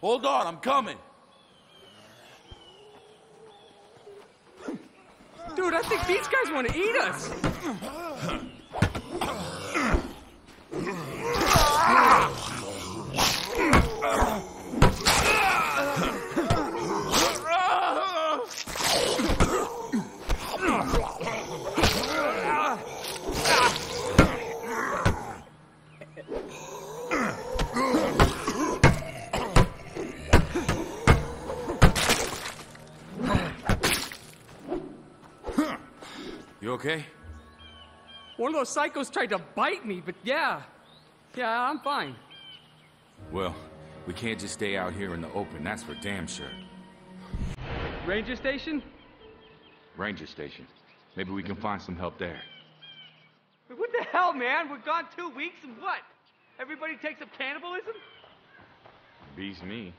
Hold on, I'm coming. Dude, I think these guys want to eat us. You okay? One of those psychos tried to bite me, but yeah, I'm fine. Well, we can't just stay out here in the open, that's for damn sure. Ranger station? Ranger station. Maybe we can find some help there. What the hell, man? We're gone 2 weeks and what? Everybody takes up cannibalism? Beats me.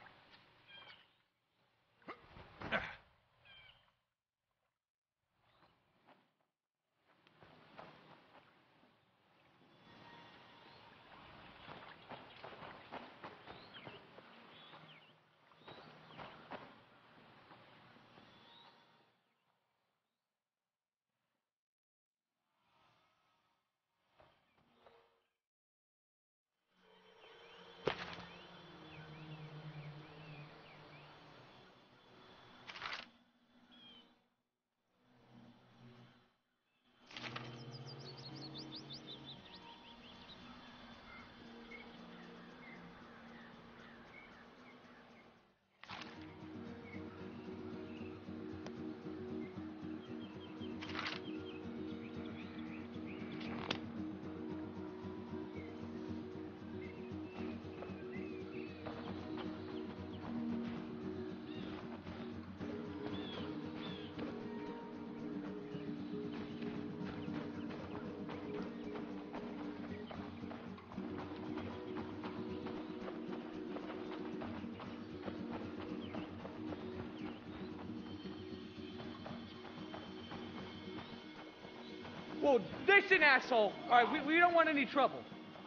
Whoa, this an asshole. All right, we don't want any trouble.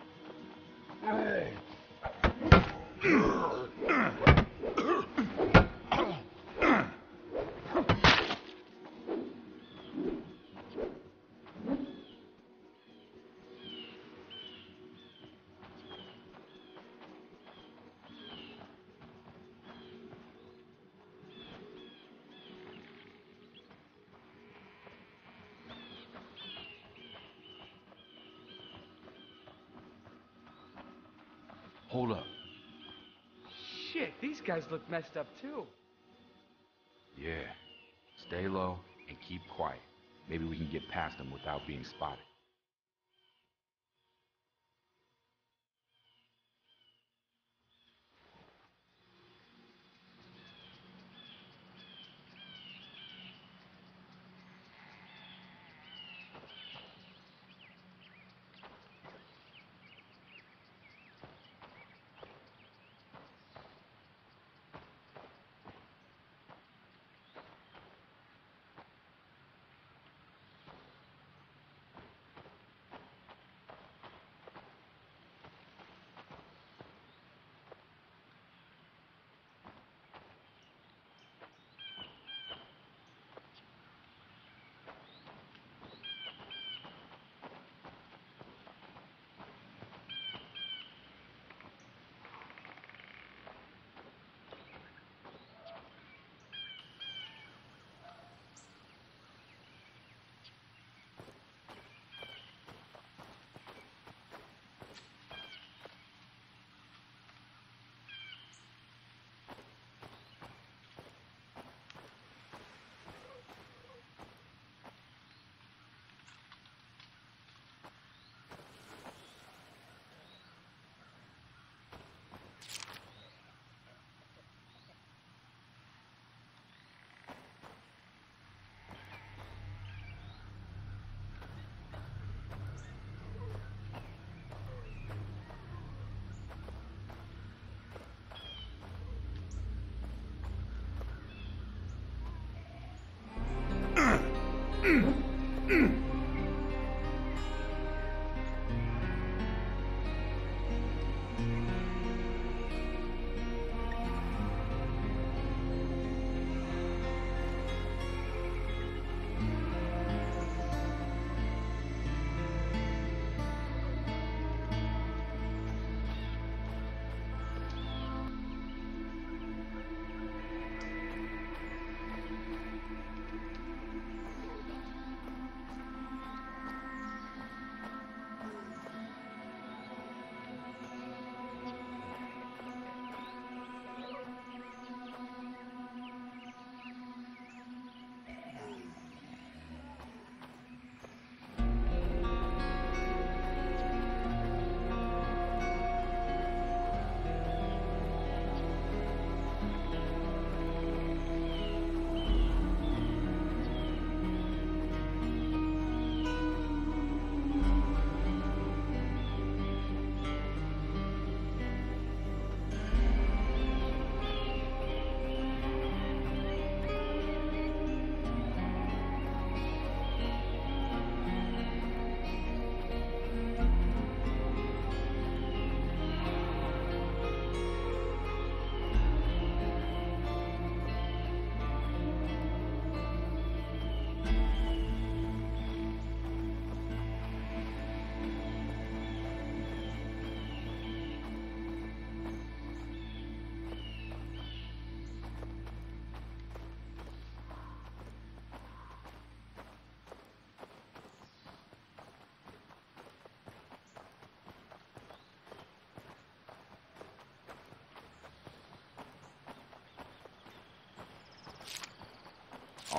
Hold up. Shit, these guys look messed up too. Yeah. Stay low and keep quiet. Maybe we can get past them without being spotted.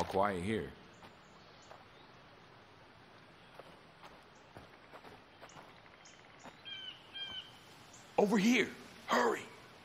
All quiet here. Over here! Hurry!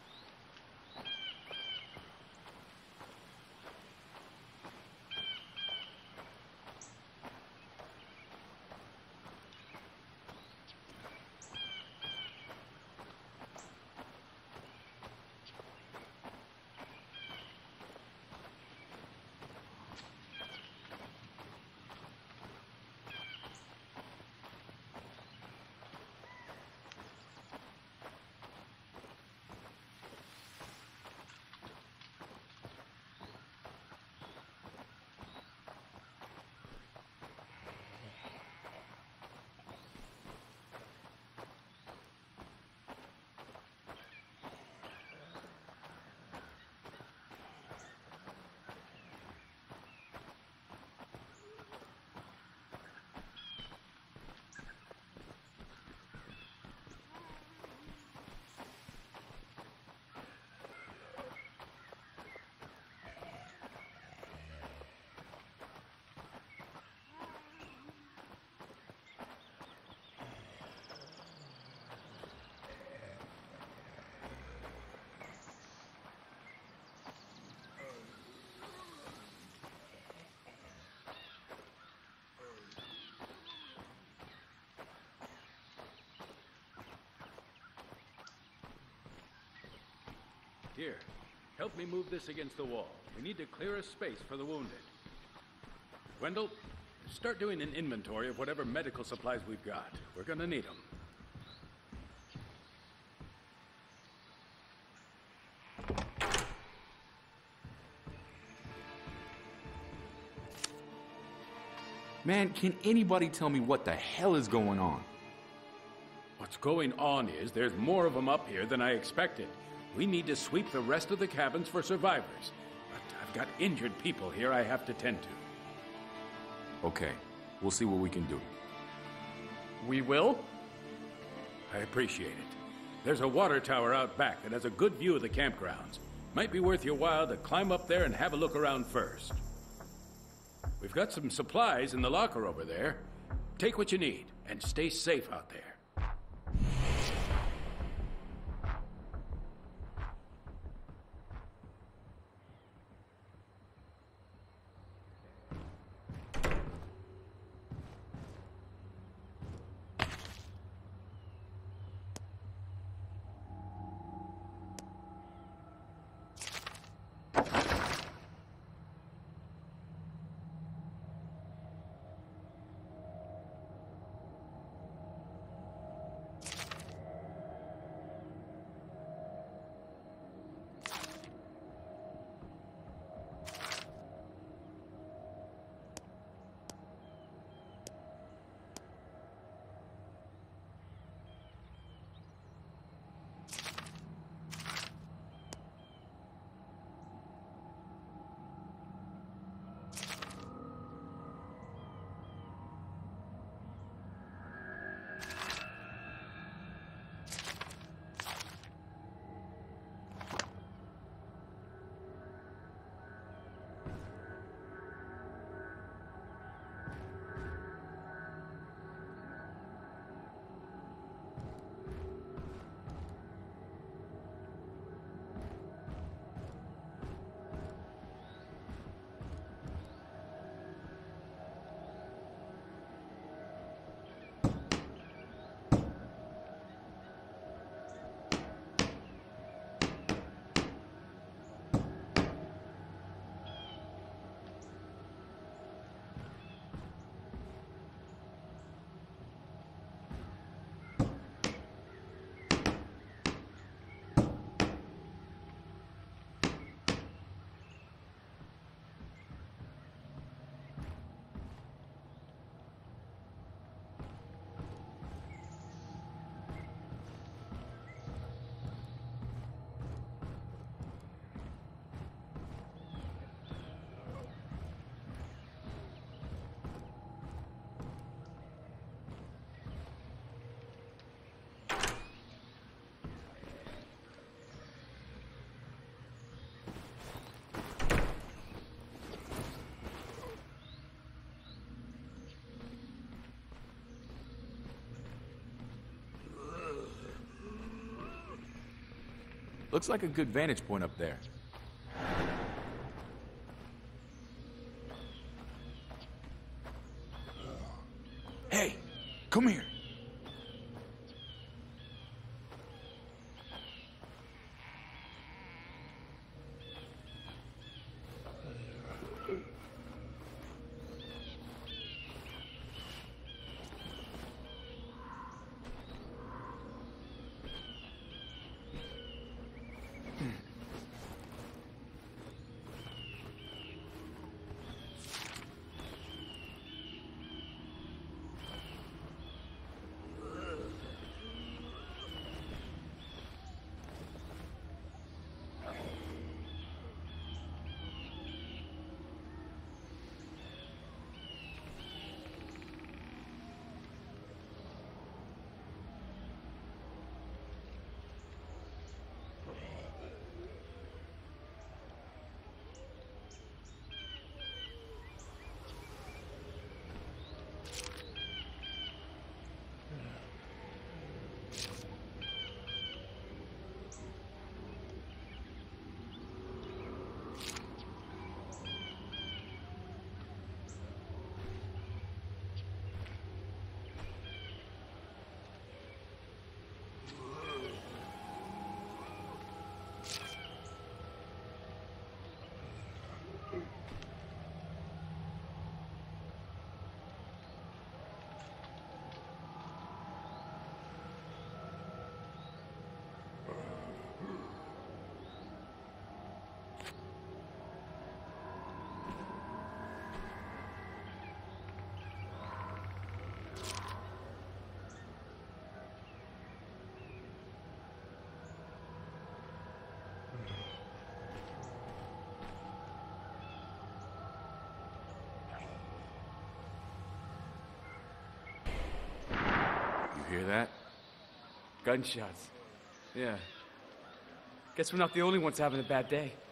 Here, help me move this against the wall. We need to clear a space for the wounded. Wendell, start doing an inventory of whatever medical supplies we've got. We're gonna need them. Man, can anybody tell me what the hell is going on? What's going on is there's more of them up here than I expected. We need to sweep the rest of the cabins for survivors. But I've got injured people here I have to tend to. Okay, we'll see what we can do. We will? I appreciate it. There's a water tower out back that has a good view of the campgrounds. Might be worth your while to climb up there and have a look around first. We've got some supplies in the locker over there. Take what you need, and stay safe out there. Looks like a good vantage point up there. Hey, come here. You hear that? Gunshots. Yeah. Guess we're not the only ones having a bad day.